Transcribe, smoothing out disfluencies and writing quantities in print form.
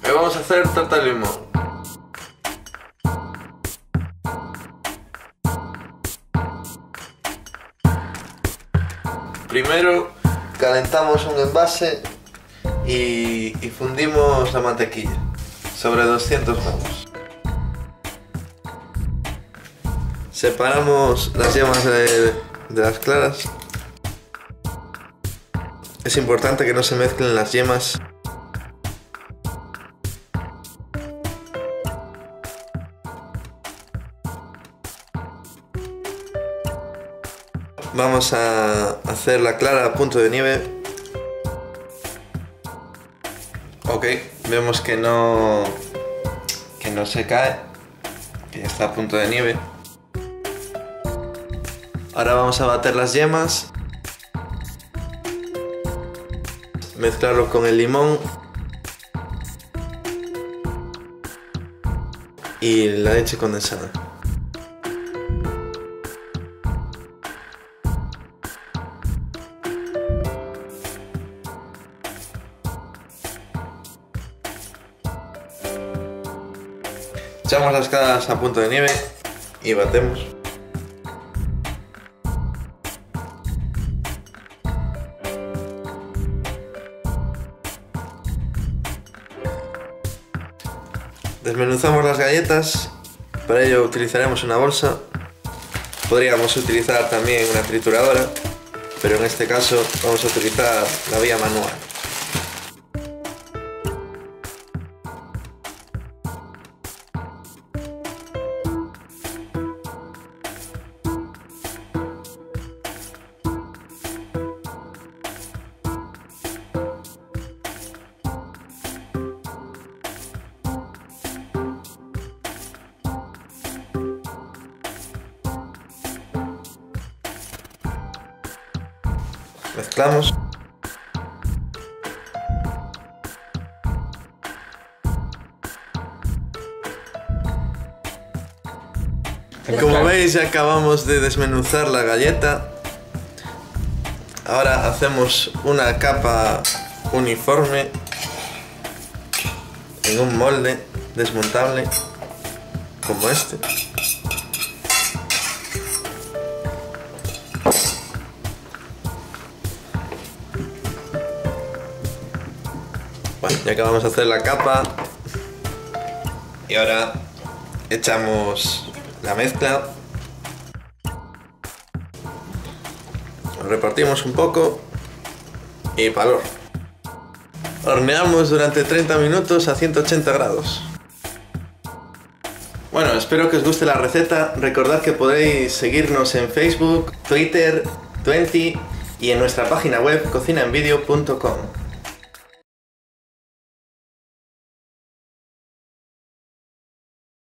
Hoy vamos a hacer tarta de limón. Primero calentamos un envase y fundimos la mantequilla sobre 200 gramos. Separamos las yemas de las claras. Es importante que no se mezclen las yemas. Vamos a hacer la clara a punto de nieve. Ok, vemos que no se cae, que ya está a punto de nieve. Ahora vamos a bater las yemas, mezclarlo con el limón y la leche condensada. Echamos las claras a punto de nieve y batemos. Desmenuzamos las galletas, para ello utilizaremos una bolsa. Podríamos utilizar también una trituradora, pero en este caso vamos a utilizar la vía manual. Mezclamos. Como veis, ya acabamos de desmenuzar la galleta. Ahora hacemos una capa uniforme en un molde desmontable como este. Bueno, ya acabamos de hacer la capa y ahora echamos la mezcla, lo repartimos un poco y para el horno. Horneamos durante 30 minutos a 180 grados. Bueno, espero que os guste la receta. Recordad que podéis seguirnos en Facebook, Twitter, Twenty y en nuestra página web cocinaenvideo.com.